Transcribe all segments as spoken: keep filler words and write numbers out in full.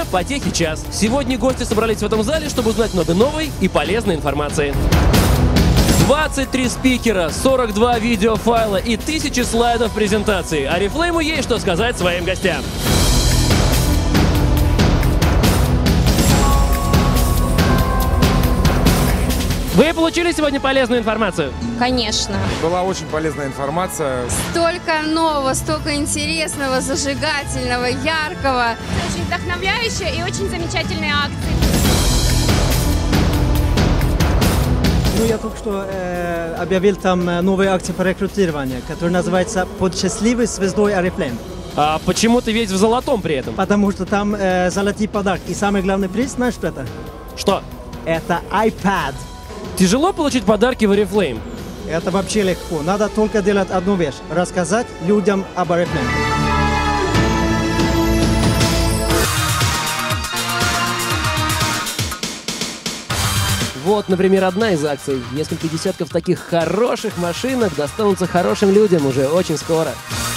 Программа «Потехи час». Сегодня гости собрались в этом зале, чтобы узнать много новой и полезной информации. двадцать три спикера, сорок два видеофайла и тысячи слайдов презентации. Oriflame есть что сказать своим гостям. Вы получили сегодня полезную информацию? Конечно. Была очень полезная информация. Столько нового, столько интересного, зажигательного, яркого. Очень вдохновляющая и очень замечательные акции. Ну, я только что э, объявил там новые акции по рекрутированию, которые называются «Под счастливой звездой Oriflame». А почему ты весь в золотом при этом? Потому что там э, золотые подарки. И самый главный приз, знаешь, что это? Что? Это iPad. Тяжело получить подарки в Oriflame? Это вообще легко. Надо только делать одну вещь. Рассказать людям об Oriflame. Вот, например, одна из акций. Несколько десятков таких хороших машинок достанутся хорошим людям уже очень скоро.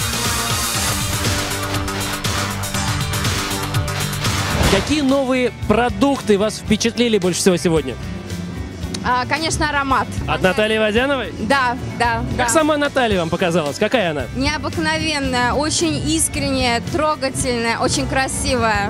Какие новые продукты вас впечатлили больше всего сегодня? А, конечно, аромат. От Натальи Водяновой? Да, да, Как да. сама Наталья вам показалась? Какая она? Необыкновенная, очень искренняя, трогательная, очень красивая.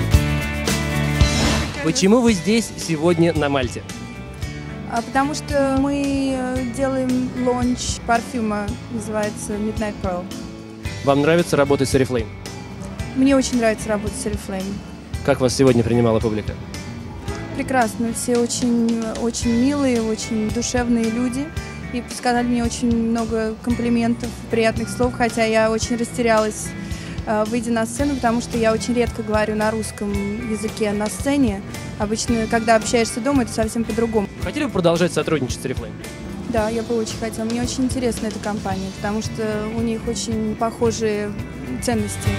Почему вы здесь сегодня на Мальте? А, Потому что мы э, делаем лонч парфюма, называется Midnight Pearl. Вам нравится работать с Oriflame? Мне очень нравится работать с Oriflame. Как вас сегодня принимала публика? Прекрасно, все очень, очень милые, очень душевные люди. И сказали мне очень много комплиментов, приятных слов, хотя я очень растерялась, э, выйдя на сцену, потому что я очень редко говорю на русском языке на сцене. Обычно, когда общаешься дома, это совсем по-другому. Хотели бы продолжать сотрудничать с Oriflame? Да, я бы очень хотела. Мне очень интересна эта компания, потому что у них очень похожие ценности.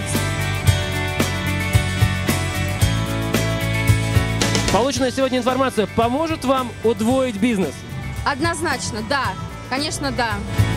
Полученная сегодня информация поможет вам удвоить бизнес? Однозначно, да. Конечно, да.